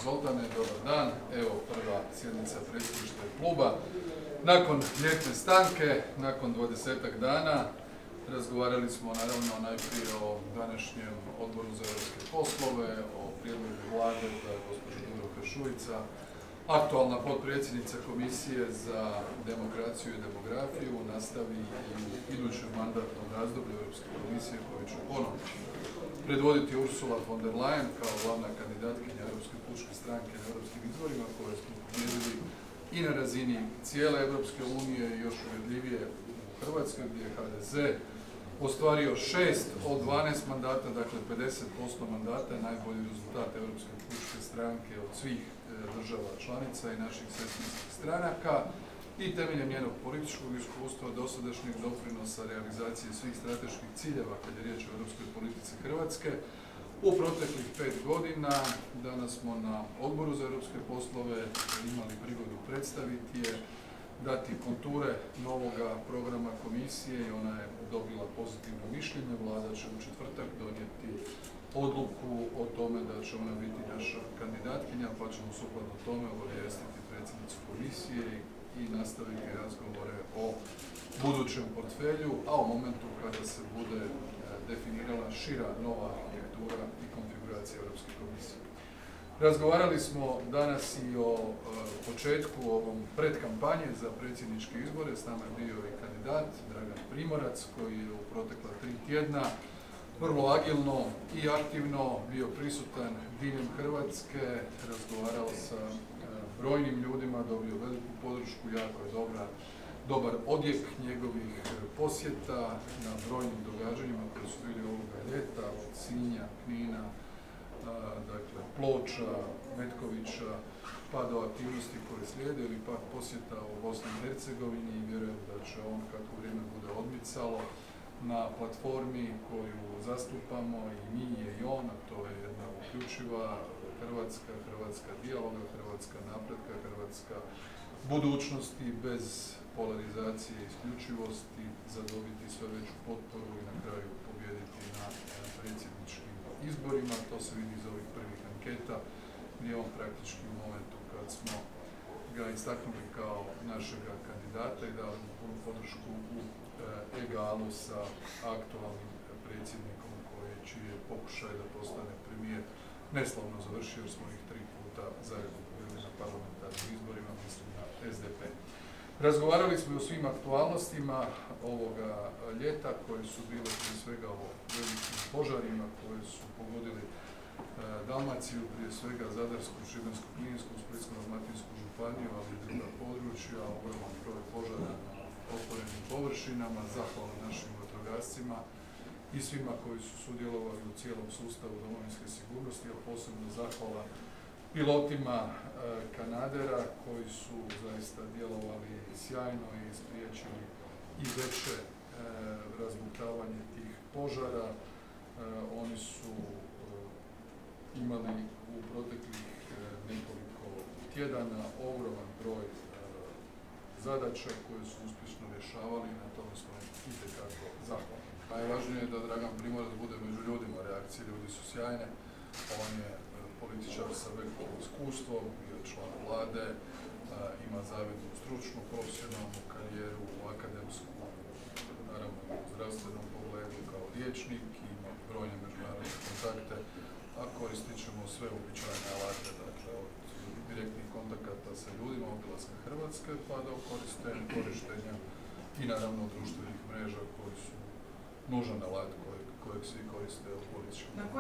Zoltane, dobar dan. Evo prva sjednica predsjedništva kluba. Nakon ljetne stanke, nakon 20-ak dana, razgovarali smo naravno najprije o današnjem odboru za europske poslove, o prijedlogu vlade da gospođa Šuica, aktualna potpredsjednica Komisije za demokraciju i demografiju, nastavi i u idućem mandatnom razdoblju Europske komisije koju će ponovno predvoditi Ursula von der Leyen kao glavna kandidatkinja Europske pučke stranke na europskim izborima koje smo pobijedili i na razini cijele Europske unije i još uvjerljivije u Hrvatskoj gdje je HDZ ostvario 6 od 12 mandata, dakle 50% mandata je najbolji rezultat Europske pučke stranke od svih država članica i naših sestrinskih stranaka i temeljem njenog političkog iskustva, dosadašnjeg doprinosa, realizacije svih strateških ciljeva kad je riječ o europskoj politici Hrvatske. U proteklih 5 godina danas smo na odboru za europske poslove imali prigodu predstaviti je, dati konture novoga programa komisije i ona je dobila pozitivno mišljenje. Vlada će u četvrtak donijeti odluku o tome da će ona biti naša kandidatkinja, pa ćemo sukladno tome obavijestiti predsjednicu komisije i nastaviti razgovore o budućem portfelju, a u momentu kada se bude definirala šira nova arhitektura i konfiguracija Europske komisije. Razgovarali smo danas i o početku ovom predkampanje za predsjedničke izbore. S nama je bio i kandidat Dragan Primorac koji je u protekla 3 tjedna vrlo agilno i aktivno bio prisutan diljem Hrvatske, razgovarao sa brojnim ljudima, dobio veliku podršku, jako je dobar odjek njegovih posjeta na brojnim događanjima koji su bili ovoga ljeta, od Sinja, Knina, dakle Ploča, Metkovića, pa do aktivnosti koje slijede ili pak posjeta u Bosni i Hercegovini i vjerujem da će on kako vrijeme bude odmicalo na platformi koju zastupamo i mi i on, a to je jedna uključiva Hrvatska dijaloga, Hrvatska napretka, Hrvatska budućnosti bez polarizacije i isključivosti, zadobiti sve veću potporu i na kraju pobijediti na predsjedničkim izborima. To se vidi iz ovih prvih anketa gdje on praktički u momentu kad smo ga istaknuli kao našega kandidata i dali mu punu podršku u egalu sa aktualnim predsjednikom čiji je pokušaj da postane premijer neslavno završio jer smo ih 3 puta zajedno pobjedili na parlamentarnim izborima, mislim na SDP. Razgovarali smo i o svim aktualnostima ovoga ljeta koje su bile prije svega o velikim požarima koje su pogodili Dalmaciju, prije svega Zadarsku, Šibensko-kninsku, Splitsko-dalmatinsku županiju, ali i druga područja, ogroman broj požara na otvorenim površinama, zahvala našim vatrogascima i svima koji su sudjelovali u cijelom sustavu domovinske sigurnosti, a posebno zahvala pilotima Kanadera koji su zaista djelovali sjajno i spriječili i veće razbuktavanje tih požara. Oni su imali u proteklih nekoliko tjedana ogroman broj zadaća koje su uspješno rješavali i na tome smo itekako zahvalni. Najvažnije je da Dragan Primorac bude među ljudima, reakcije ljudi su sjajne, on je političar sa velikim iskustvom, bio je član vlade, ima zavidnu stručnu, profesionalnu karijeru, akademsku, naravno u zdravstvenom pogledu kao liječnik, ima brojne međunarodne kontakte, a koristit ćemo sve uobičajene alate, dakle od direktnih kontakata sa ljudima, obilaska Hrvatske, pa do korištenja i naravno društvenih mreža koji su nužan alat kojeg svi koriste u političkom.